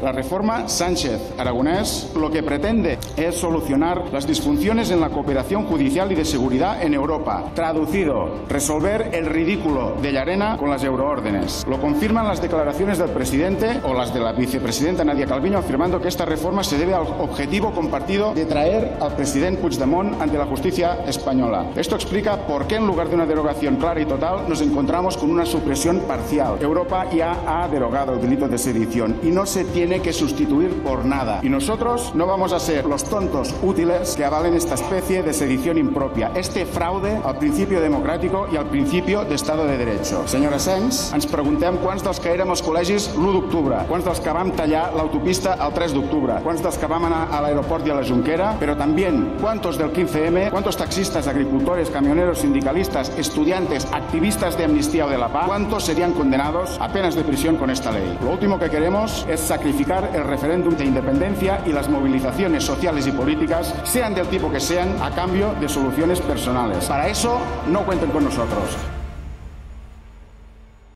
La reforma Sánchez-Aragonés lo que pretende es solucionar las disfunciones en la cooperación judicial y de seguridad en Europa. Traducido, resolver el ridículo de Llarena con las euroórdenes. Lo confirman las declaraciones del presidente o las de la vicepresidenta Nadia Calviño, afirmando que esta reforma se debe al objetivo compartido de traer al presidente Puigdemont ante la justicia española. Esto explica por qué en lugar de una derogación clara y total nos encontramos con una supresión parcial. Europa ya ha derogado el delito de sedición y no se tiene que sustituir por nada. Y nosotros no vamos a ser los tontos útiles que avalen esta especie de sedición impropia, este fraude al principio democràtic i al principi d'Estat de Derecho. Senyora Sens, ens preguntem quants dels que érem als col·legis l'1 d'octubre, quants dels que vam tallar l'autopista el 3 d'octubre, quants dels que vam anar a l'aeroport i a la Junquera, però també cuántos del 15M, cuántos taxistas, agricultores, camioneros, sindicalistas, estudiantes, activistas de Amnistía o de la Paz, cuántos serían condenados a penas de prisión con esta ley. Lo último que queremos es sacrificar el referéndum de independencia y las movilizaciones sociales y políticas, sean del tipo que sean, a cambio de soluciones personales. Para eso no cuenten con nosotros.